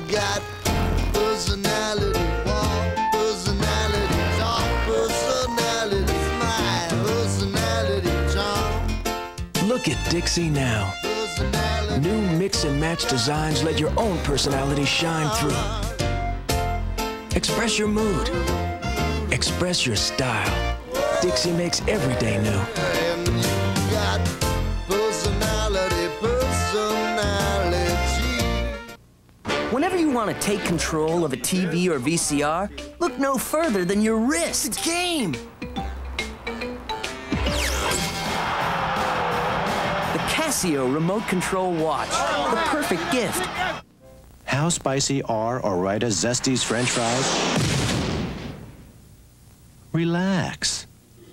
got personality, walk, personality, talk, personality, smile, personality, charm. Look at Dixie now. New mix and match designs let your own personality shine through. Express your mood. Express your style. Dixie makes every day new. And you got personality, personality. Whenever you want to take control of a TV or VCR, look no further than your wrist. It's game. The Casio remote control watch, the perfect gift. How spicy are Ore-Ida Zesties French fries? Relax.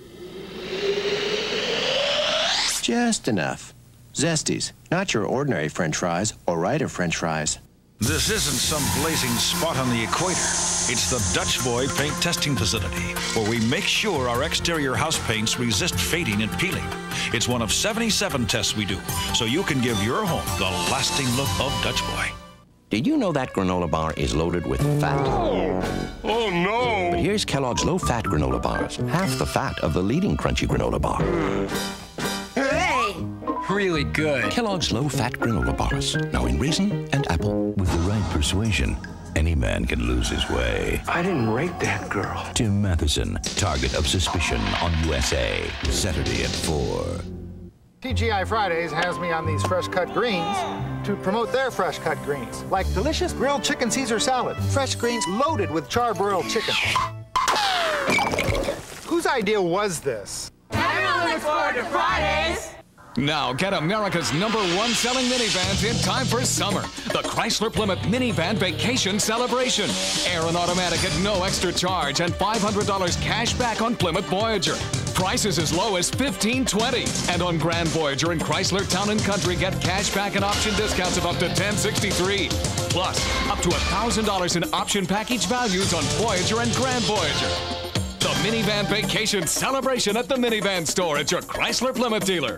Just enough. Zesties, not your ordinary French fries, Ore-Ida French fries. This isn't some blazing spot on the equator. It's the Dutch Boy Paint Testing Facility, where we make sure our exterior house paints resist fading and peeling. It's one of 77 tests we do, so you can give your home the lasting look of Dutch Boy. Did you know that granola bar is loaded with fat? Oh, no! But here's Kellogg's low-fat granola bars, half the fat of the leading crunchy granola bar. Hey! Really good. Kellogg's low-fat granola bars, now in raisin and apple. With the right persuasion, any man can lose his way. I didn't rape that girl. Tim Matheson, target of suspicion on USA, Saturday at 4. TGI Fridays has me on these fresh-cut greens to promote their fresh-cut greens, like delicious grilled chicken Caesar salad, fresh greens loaded with charbroiled chicken. Whose idea was this? Everyone looks forward to Fridays. Now get America's #1 selling minivans in time for summer. The Chrysler Plymouth Minivan Vacation Celebration. Air and automatic at no extra charge and $500 cash back on Plymouth Voyager. Prices as low as $1520. And on Grand Voyager and Chrysler Town & Country, get cash back and option discounts of up to $1063. Plus, up to $1,000 in option package values on Voyager and Grand Voyager. The Minivan Vacation Celebration at the Minivan Store at your Chrysler Plymouth dealer.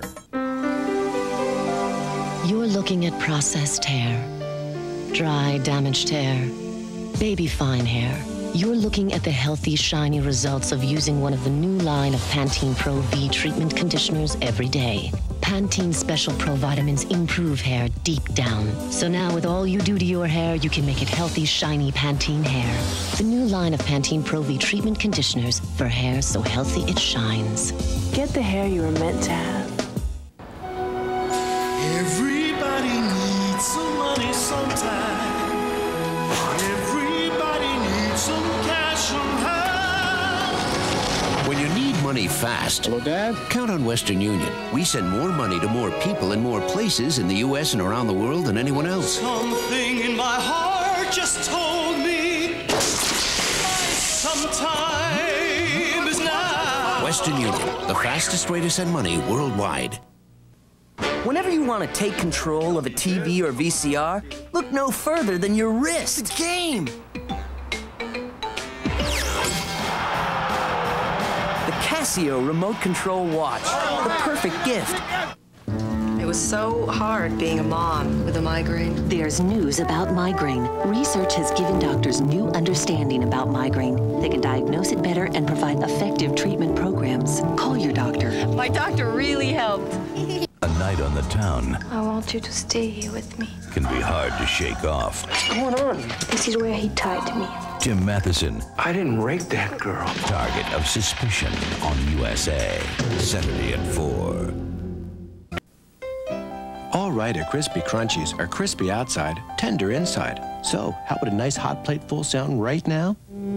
You're looking at processed hair, dry, damaged hair, baby fine hair. You're looking at the healthy, shiny results of using one of the new line of Pantene Pro V treatment conditioners every day. Pantene Special Pro Vitamins improve hair deep down. So now with all you do to your hair, you can make it healthy, shiny Pantene hair. The new line of Pantene Pro V treatment conditioners for hair so healthy it shines. Get the hair you were meant to have. Everybody needs some money sometime. Everybody needs some cash somehow. When you need money fast, Hello, Dad? count on Western Union. We send more money to more people in more places in the U.S. and around the world than anyone else. Something in my heart just told me sometime is now. Western Union, the fastest way to send money worldwide. Whenever you want to take control of a TV or VCR, look no further than your wrist. It's game. The Casio remote control watch, the perfect gift. It was so hard being a mom with a migraine. There's news about migraine. Research has given doctors new understanding about migraine. They can diagnose it better and provide effective treatment programs. Call your doctor. My doctor really helped. A night on the town I want you to stay here with me. can be hard to shake off. What's going on? This is where he tied me. Tim Matheson, I didn't rape that girl. target of suspicion on USA, Saturday at 4. Ore-Ida Crispy Crunchies are crispy outside, tender inside. So, how would a nice hot plate full sound right now?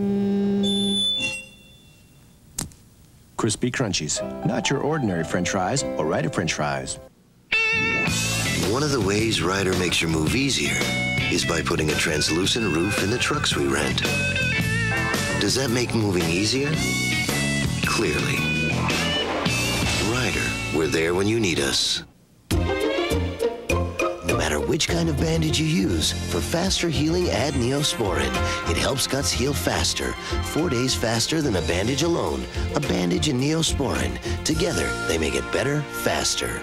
Crispy Crunchies, not your ordinary French fries, Ore-Ida French fries. One of the ways Ryder makes your move easier is by putting a translucent roof in the trucks we rent. Does that make moving easier? Clearly. Ryder, we're there when you need us. No matter which kind of bandage you use, for faster healing, add Neosporin. It helps cuts heal faster, 4 days faster than a bandage alone. A bandage and Neosporin. Together, they make it better, faster.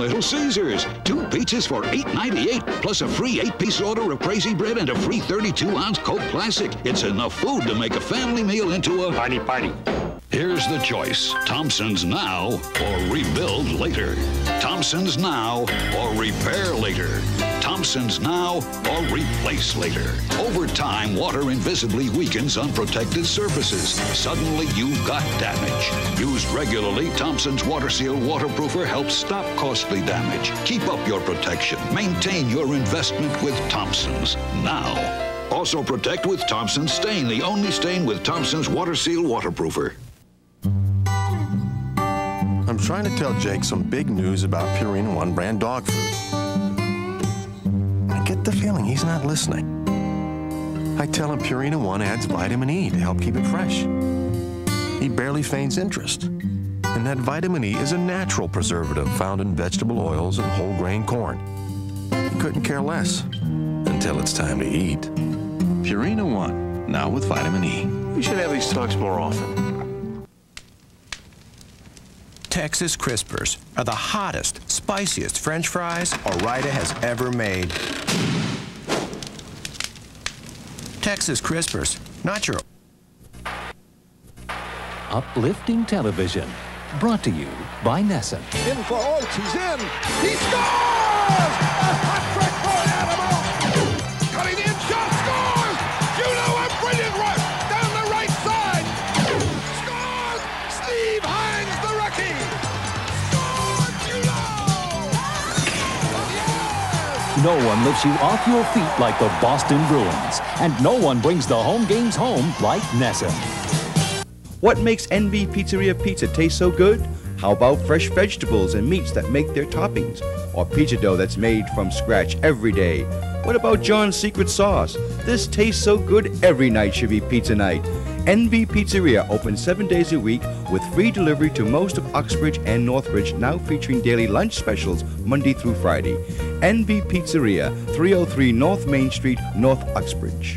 Little Caesars. 2 pizzas for $8.98, plus a free 8-piece order of Crazy Bread and a free 32-ounce Coke Classic. It's enough food to make a family meal into a party. Here's the choice. Thompson's now or rebuild later. Thompson's now or repair later. Thompson's now or replace later. Over time, water invisibly weakens unprotected surfaces. Suddenly, you've got damage. Used regularly, Thompson's Water Seal Waterproofer helps stop costly damage. Keep up your protection. Maintain your investment with Thompson's now. Also protect with Thompson's Stain, the only stain with Thompson's Water Seal Waterproofer. I'm trying to tell Jake some big news about Purina One brand dog food. I get the feeling he's not listening. I tell him Purina One adds vitamin E to help keep it fresh. He barely feigns interest. And that vitamin E is a natural preservative found in vegetable oils and whole grain corn. He couldn't care less until it's time to eat. Purina One, now with vitamin E. We should have these talks more often. Texas Crispers are the hottest, spiciest French fries Ore-Ida has ever made. Texas Crispers, not your... Uplifting television, brought to you by Nessun. In for Oates, he's in. He scores! A hot trick for Animal. Cutting in, shot, scores! Juno, a brilliant rush down the right side. Scores! Steve Hines, the rookie. Scores, Juno! No one lifts you off your feet like the Boston Bruins, and no one brings the home games home like Nessun. What makes NB Pizzeria pizza taste so good? How about fresh vegetables and meats that make their toppings? Or pizza dough that's made from scratch every day? What about John's secret sauce? This tastes so good, every night should be pizza night. NB Pizzeria open 7 days a week with free delivery to most of Uxbridge and Northbridge, now featuring daily lunch specials Monday through Friday. NB Pizzeria, 303 North Main Street, North Uxbridge.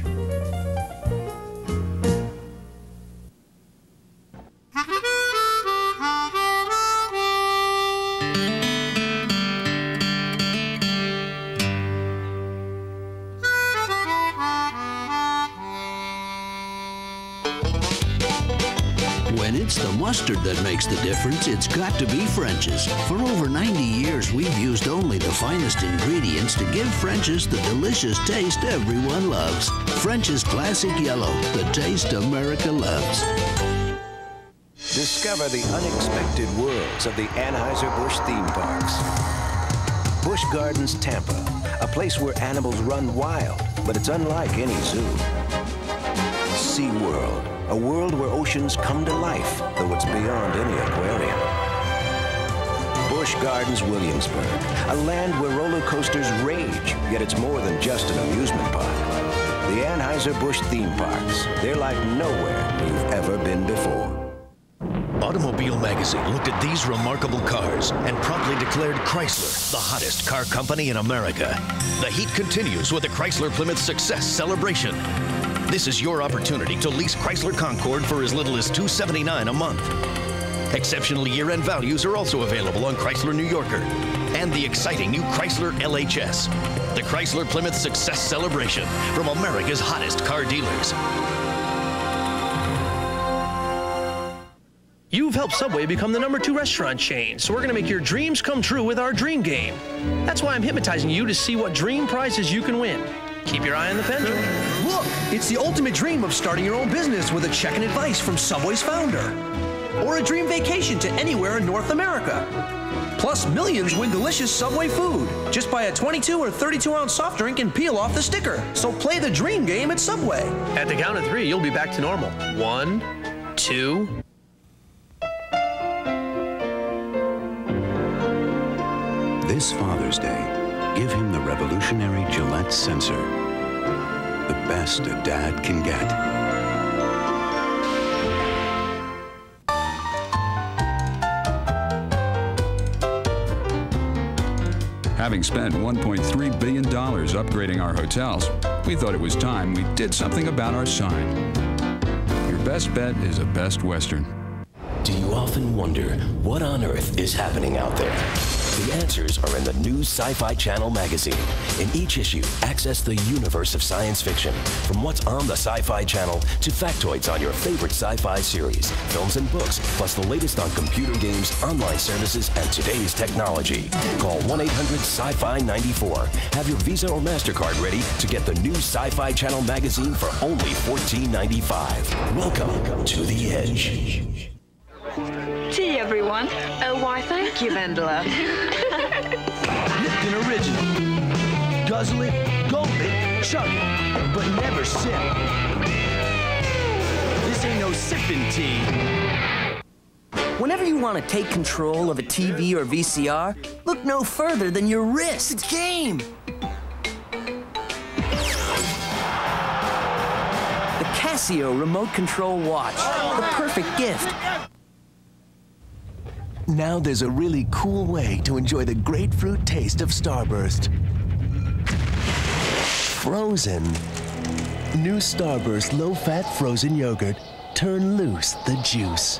When it's the mustard that makes the difference, it's got to be French's. For over 90 years, we've used only the finest ingredients to give French's the delicious taste everyone loves. French's Classic Yellow, the taste America loves. Discover the unexpected worlds of the Anheuser-Busch theme parks. Busch Gardens Tampa, a place where animals run wild, but it's unlike any zoo. SeaWorld, a world where oceans come to life, though it's beyond any aquarium. Busch Gardens Williamsburg, a land where roller coasters rage, yet it's more than just an amusement park. The Anheuser-Busch theme parks, they're like nowhere you've ever been before. Automobile Magazine looked at these remarkable cars and promptly declared Chrysler the hottest car company in America. The heat continues with the Chrysler Plymouth Success Celebration. This is your opportunity to lease Chrysler Concorde for as little as $279 a month. Exceptional year-end values are also available on Chrysler New Yorker and the exciting new Chrysler LHS. The Chrysler Plymouth Success Celebration from America's hottest car dealers. You've helped Subway become the #2 restaurant chain, so we're going to make your dreams come true with our Dream Game. That's why I'm hypnotizing you to see what dream prizes you can win. Keep your eye on the pendulum. Look, it's the ultimate dream of starting your own business with a check and advice from Subway's founder. Or a dream vacation to anywhere in North America. Plus, millions win delicious Subway food. Just buy a 22 or 32-ounce soft drink and peel off the sticker. So play the dream game at Subway. At the count of 3, you'll be back to normal. 1, 2... This Father's Day, give him the revolutionary Gillette Sensor. The best a dad can get. Having spent $1.3 billion upgrading our hotels, we thought it was time we did something about our sign. Your best bet is a Best Western. Do you often wonder what on earth is happening out there? The answers are in the new Sci-Fi Channel magazine. In each issue, access the universe of science fiction, from what's on the Sci-Fi Channel to factoids on your favorite sci-fi series, films and books, plus the latest on computer games, online services, and today's technology. Call 1-800-SCI-FI-94. Have your Visa or MasterCard ready to get the new Sci-Fi Channel magazine for only $14.95. Welcome to the Edge. Tea, everyone. Oh, why, thank you, Vendela. Lipton Original. Guzzle it, gulp it, chug it, but never sip. This ain't no sipping tea. Whenever you want to take control of a TV or VCR, look no further than your wrist. It's game! The Casio remote control watch. The perfect gift. Now there's a really cool way to enjoy the grapefruit taste of Starburst. Frozen. New Starburst low-fat frozen yogurt. Turn loose the juice.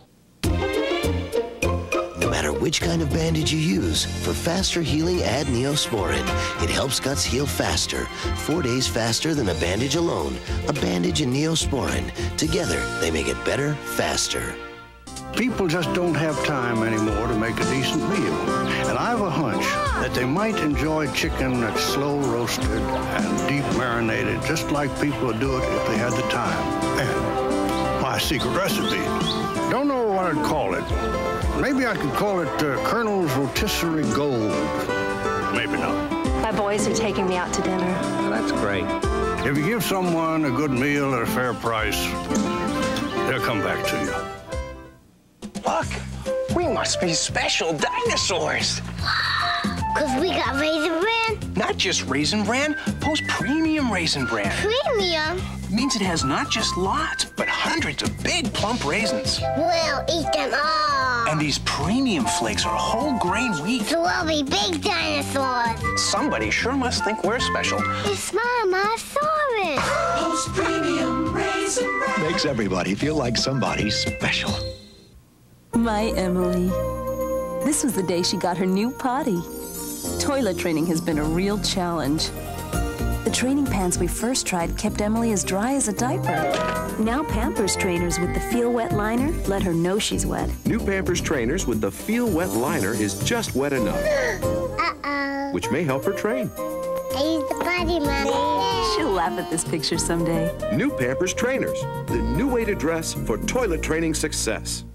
No matter which kind of bandage you use, for faster healing, add Neosporin. It helps guts heal faster, 4 days faster than a bandage alone. A bandage and Neosporin. Together, they make it better, faster. People just don't have time anymore to make a decent meal. And I have a hunch that they might enjoy chicken that's slow roasted and deep marinated, just like people would do it if they had the time. And my secret recipe. Don't know what I'd call it. Maybe I could call it Colonel's Rotisserie Gold. Maybe not. My boys are taking me out to dinner. That's great. If you give someone a good meal at a fair price, they'll come back to you. Look, we must be special dinosaurs. Because we got Raisin Bran? Not just Raisin Bran, Post Premium Raisin Bran. Premium? Means it has not just lots, but hundreds of big, plump raisins. We'll eat them all. And these premium flakes are whole grain wheat. So we'll be big dinosaurs. Somebody sure must think we're special. It's Mamasaurus. Post Premium Raisin Bran. Makes everybody feel like somebody's special. My Emily. This was the day she got her new potty. Toilet training has been a real challenge. The training pants we first tried kept Emily as dry as a diaper. Now Pampers trainers with the Feel Wet liner let her know she's wet. New Pampers trainers with the Feel Wet liner is just wet enough. Uh-oh. Which may help her train. I used the potty, Mommy. She'll laugh at this picture someday. New Pampers trainers, the new way to dress for toilet training success.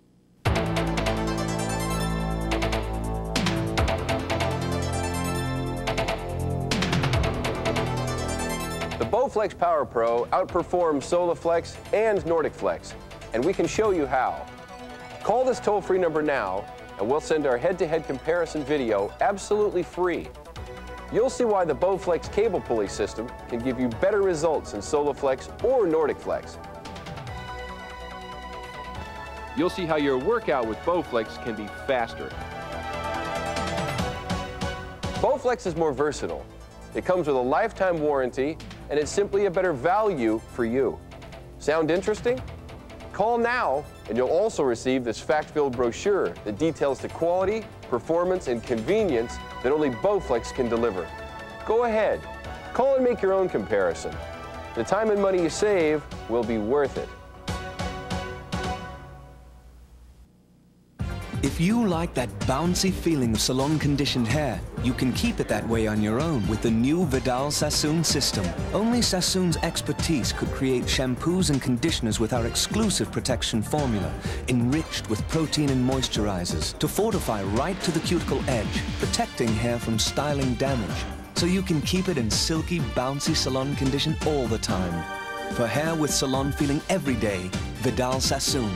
Bowflex Power Pro outperforms Solaflex and Nordic Flex, and we can show you how. Call this toll-free number now, and we'll send our head-to-head comparison video absolutely free. You'll see why the Bowflex cable pulley system can give you better results than Solaflex or Nordic Flex. You'll see how your workout with Bowflex can be faster. Bowflex is more versatile. It comes with a lifetime warranty, and it's simply a better value for you. Sound interesting? Call now, and you'll also receive this fact-filled brochure that details the quality, performance, and convenience that only Bowflex can deliver. Go ahead, call and make your own comparison. The time and money you save will be worth it. If you like that bouncy feeling of salon-conditioned hair, you can keep it that way on your own with the new Vidal Sassoon system. Only Sassoon's expertise could create shampoos and conditioners with our exclusive protection formula, enriched with protein and moisturizers to fortify right to the cuticle edge, protecting hair from styling damage, so you can keep it in silky, bouncy salon condition all the time. For hair with salon feeling every day, Vidal Sassoon.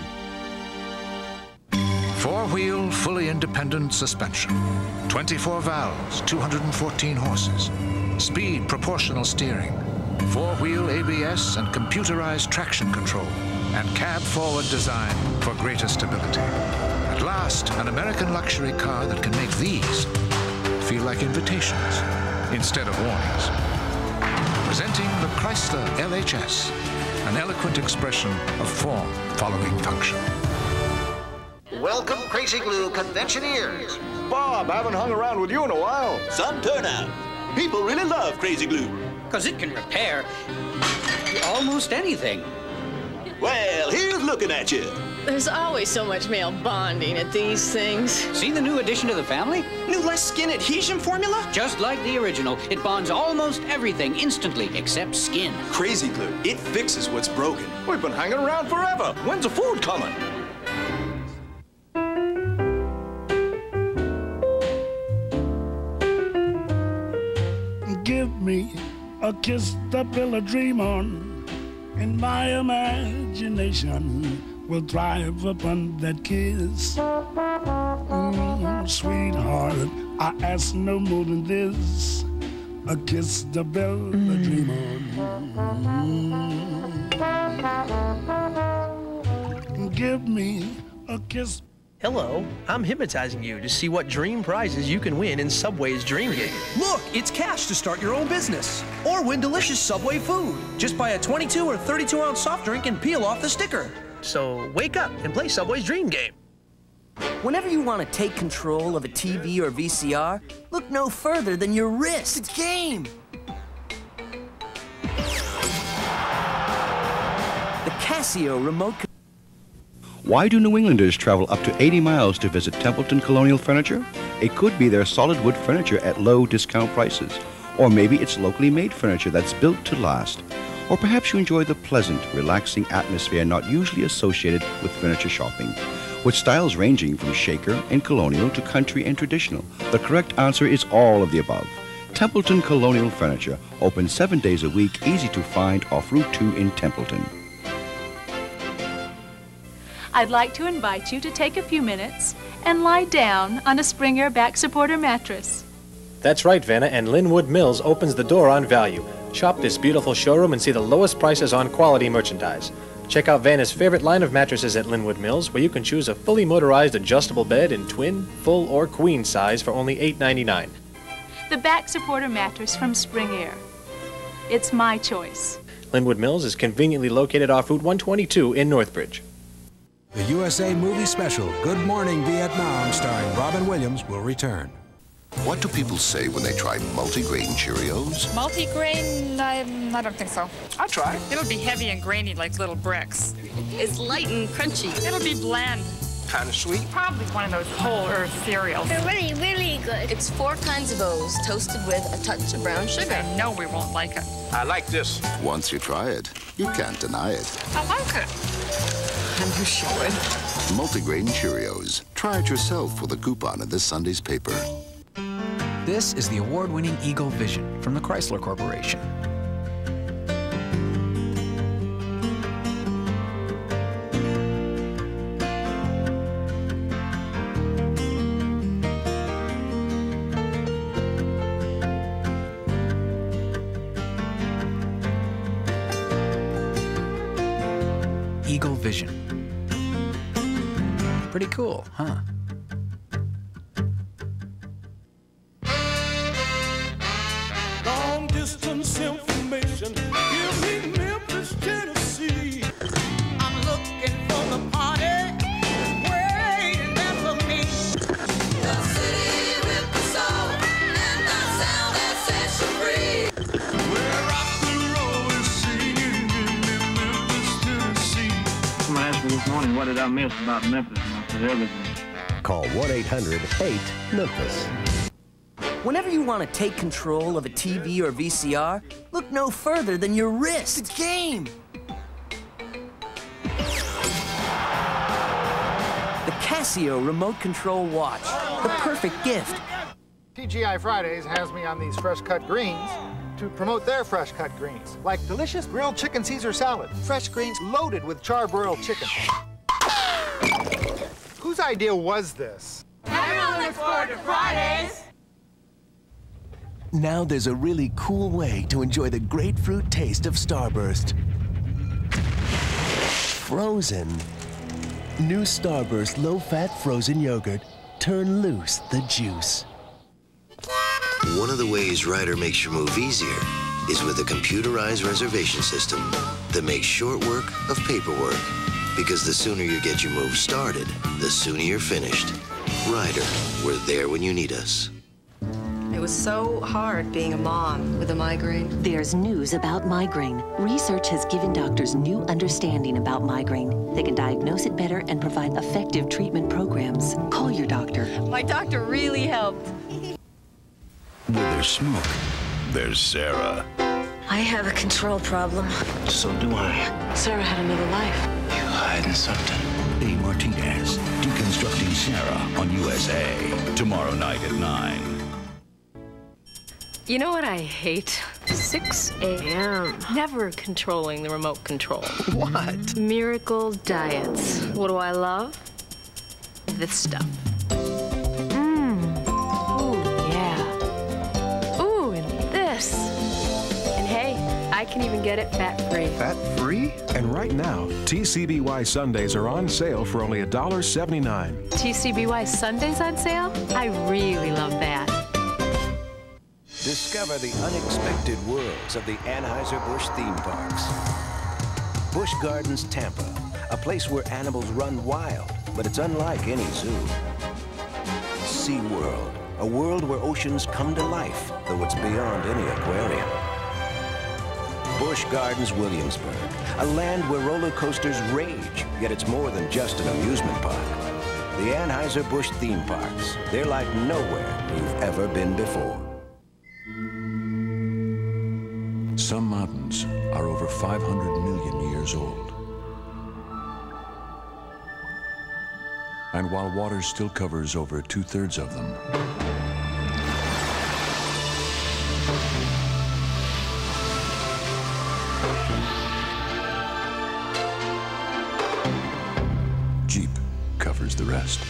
Four-wheel, fully independent suspension. 24 valves, 214 horses. Speed proportional steering. Four-wheel ABS and computerized traction control. And cab-forward design for greater stability. At last, an American luxury car that can make these feel like invitations instead of warnings. Presenting the Chrysler LHS, an eloquent expression of form following function. Welcome, Crazy Glue conventioneers. Bob! job. I haven't hung around with you in a while. Some turnout. People really love Crazy Glue. Because it can repair almost anything. Well, here's looking at you. There's always so much male bonding at these things. See the new addition to the family? New less skin adhesion formula? Just like the original, it bonds almost everything instantly except skin. Crazy Glue. It fixes what's broken. We've been hanging around forever. When's the food coming? Give me a kiss to build a dream on, and my imagination will thrive upon that kiss. Sweetheart, I ask no more than this, a kiss to build a dream on. Give me a kiss. Hello, I'm hypnotizing you to see what dream prizes you can win in Subway's Dream Game. Look, it's cash to start your own business. Or win delicious Subway food. Just buy a 22 or 32-ounce soft drink and peel off the sticker. So wake up and play Subway's Dream Game. Whenever you want to take control of a TV or VCR, look no further than your wrist. It's a game. The Casio remote control. Why do New Englanders travel up to 80 miles to visit Templeton Colonial Furniture? It could be their solid wood furniture at low discount prices. Or maybe it's locally made furniture that's built to last. Or perhaps you enjoy the pleasant, relaxing atmosphere not usually associated with furniture shopping. With styles ranging from shaker and colonial to country and traditional, the correct answer is all of the above. Templeton Colonial Furniture, open 7 days a week, easy to find off Route 2 in Templeton. I'd like to invite you to take a few minutes and lie down on a Springer back supporter mattress. That's right, Vanna, and Linwood Mills opens the door on value. Shop this beautiful showroom and see the lowest prices on quality merchandise. Check out Vanna's favorite line of mattresses at Linwood Mills, where you can choose a fully motorized adjustable bed in twin, full, or queen size for only $8.99. The back supporter mattress from Spring Air. It's my choice. Linwood Mills is conveniently located off Route 122 in Northbridge. The USA movie special, Good Morning Vietnam, starring Robin Williams, will return. What do people say when they try multigrain Cheerios? Multigrain? I don't think so. I'll try. It'll be heavy and grainy like little bricks. It's light and crunchy. It'll be bland. Kind of sweet. Probably one of those whole earth cereals. They're really, really good. It's 4 kinds of O's toasted with a touch of brown sugar. I know we won't like it. I like this. Once you try it, you can't deny it. I like it. I'm sure. Multigrain Cheerios. Try it yourself with a coupon in this Sunday's paper. This is the award-winning Eagle Vision from the Chrysler Corporation. Eagle Vision. Pretty cool, huh? Long distance information. Give me Memphis, Tennessee. I'm looking for the party. Waiting there for me. The city with the soul and the sound that sets you free. Where rock and roll is singing in Memphis, Tennessee. Someone asked me this morning, what did I miss about Memphis? And I said everything. Call 1-800-8-MEMPHIS. Whenever you want to take control of a TV or VCR, look no further than your wrist. It's a game. The Casio remote control watch, the perfect gift. TGI Fridays has me on these fresh cut greens to promote their fresh cut greens, like delicious grilled chicken Caesar salad, fresh greens loaded with charbroiled chicken. Whose idea was this? Everyone looks forward to Fridays. Now there's a really cool way to enjoy the grapefruit taste of Starburst. Frozen. New Starburst low-fat frozen yogurt. Turn loose the juice. One of the ways Ryder makes your move easier is with a computerized reservation system that makes short work of paperwork. Because the sooner you get your move started, the sooner you're finished. Ryder, we're there when you need us. It was so hard being a mom with a migraine. There's news about migraine. Research has given doctors new understanding about migraine. They can diagnose it better and provide effective treatment programs. Call your doctor. My doctor really helped. Where there's smoke, there's Sarah. I have a control problem. So do I. Sarah had another life. You hiding something? A. Martinez, Deconstructing Sarah on USA. Tomorrow night at 9. You know what I hate? 6 a.m. Never controlling the remote control. What? Miracle diets. What do I love? This stuff. Ooh, yeah. Ooh, and this. And hey, I can even get it fat-free. Fat-free? And right now, TCBY Sundays are on sale for only $1.79. TCBY Sundays on sale? I really love that. Discover the unexpected worlds of the Anheuser-Busch theme parks. Busch Gardens Tampa, a place where animals run wild, but it's unlike any zoo. SeaWorld, a world where oceans come to life, though it's beyond any aquarium. Busch Gardens Williamsburg, a land where roller coasters rage, yet it's more than just an amusement park. The Anheuser-Busch theme parks, they're like nowhere you've ever been before. Some mountains are over 500 million years old. And while water still covers over 2/3 of them, Jeep covers the rest.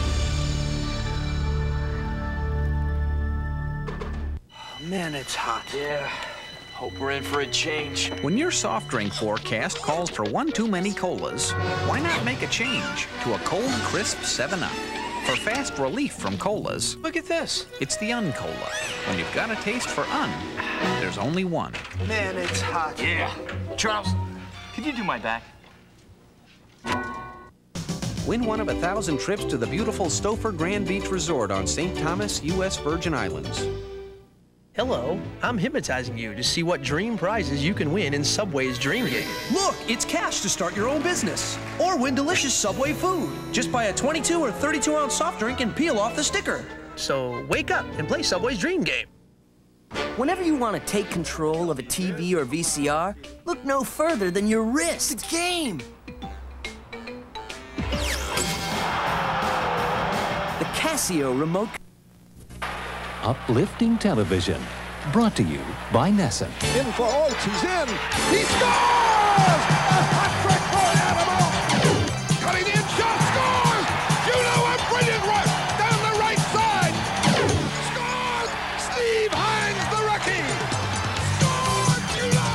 Man, it's hot. Yeah. Hope we're in for a change. When your soft drink forecast calls for one too many colas, why not make a change to a cold, crisp 7-Up? For fast relief from colas, Look at this. it's the Un-Cola. When you've got a taste for Un, there's only one. Man, it's hot. Yeah. Charles, could you do my back? Win one of 1,000 trips to the beautiful Stouffer Grand Beach Resort on St. Thomas, U.S. Virgin Islands. Hello, I'm hypnotizing you to see what dream prizes you can win in Subway's Dream Game. Look, it's cash to start your own business. Or win delicious Subway food. Just buy a 22 or 32-ounce soft drink and peel off the sticker. So wake up and play Subway's Dream Game. Whenever you want to take control of a TV or VCR, look no further than your wrist. The game. The Casio remote. Uplifting television, brought to you by Nessun. In for Oates, he's in. He scores! A hot trick for Animal! Cutting in, shot, scores! Juno, a brilliant rush down the right side! Scores! Steve Hines, the rookie! Scores, Juno!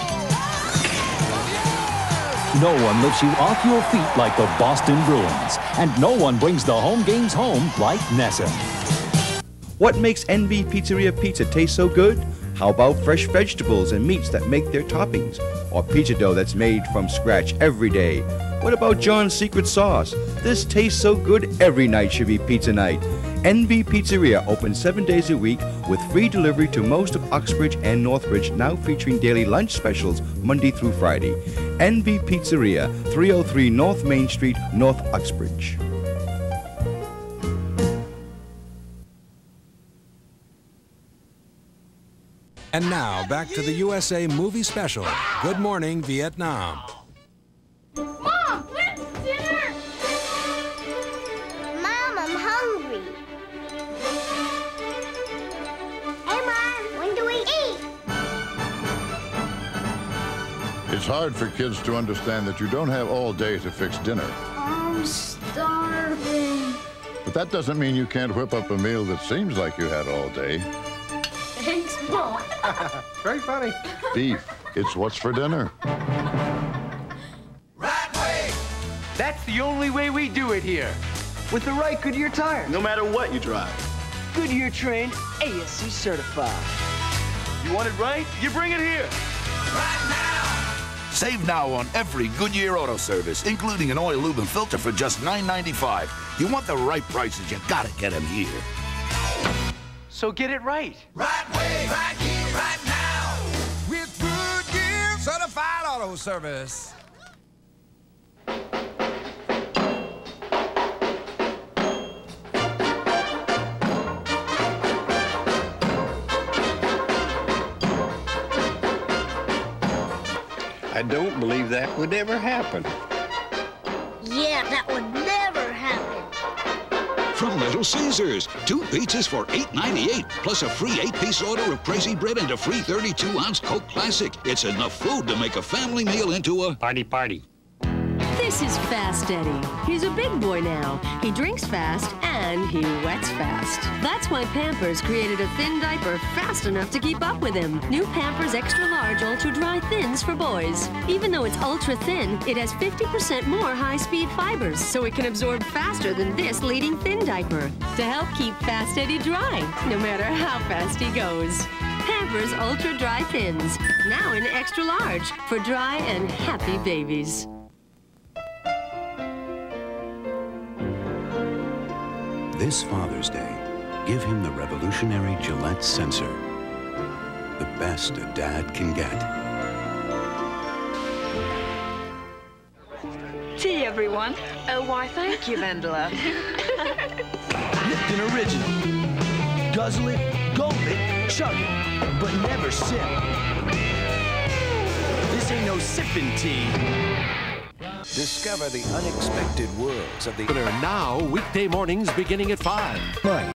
No one lifts you off your feet like the Boston Bruins, and no one brings the home games home like Nessun. What makes NB Pizzeria pizza taste so good? How about fresh vegetables and meats that make their toppings? Or pizza dough that's made from scratch every day? What about John's secret sauce? This tastes so good every night should be pizza night. NB Pizzeria opens 7 days a week with free delivery to most of Uxbridge and Northbridge, now featuring daily lunch specials Monday through Friday. NB Pizzeria, 303 North Main Street, North Uxbridge. And now, back to the USA Movie Special, Good Morning, Vietnam. Mom, where's dinner? Mom, I'm hungry. Hey, Mom, when do we eat? It's hard for kids to understand that you don't have all day to fix dinner. I'm starving. But that doesn't mean you can't whip up a meal that seems like you had all day. Thanks, Mom. Very funny. Beef, it's what's for dinner. That's the only way we do it here. With the right Goodyear tire. No matter what you drive. Goodyear trained, ASC certified. You want it right? You bring it here. Save now on every Goodyear auto service, including an oil, lube, and filter for just $9.95. You want the right prices, you gotta get them here. So get it right. Right way, right here, right now. With Goodyear Certified Auto Service. I don't believe that would ever happen. Yeah, that would never happen. From Little Caesars, 2 pizzas for $8.98, plus a free 8-piece order of Crazy Bread and a free 32-ounce Coke Classic. It's enough food to make a family meal into a party. This is Fast Eddie. He's a big boy now. He drinks fast and he wets fast. That's why Pampers created a thin diaper fast enough to keep up with him. New Pampers Extra Large Ultra Dry Thins for boys. Even though it's ultra thin, it has 50% more high-speed fibers, so it can absorb faster than this leading thin diaper to help keep Fast Eddie dry, no matter how fast he goes. Pampers Ultra Dry Thins, now in extra large for dry and happy babies. This Father's Day, give him the revolutionary Gillette Sensor. The best a dad can get. Tea, everyone. Oh, why, thank you, Vendela. Lipton Original. Guzzle it, gulp it, chug it, but never sip. This ain't no sipping tea. Discover the unexpected worlds of the... Now, weekday mornings beginning at 5.